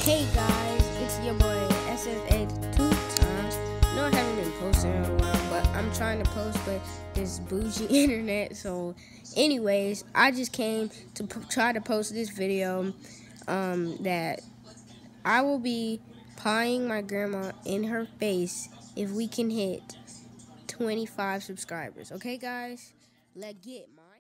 Hey guys, it's your boy SSA 2 times. No, I haven't been posting in a while, but I'm trying to post with this bougie internet. So, anyways, I just came to try to post this video that I will be pieing my grandma in her face if we can hit 25 subscribers. Okay, guys? Let's get,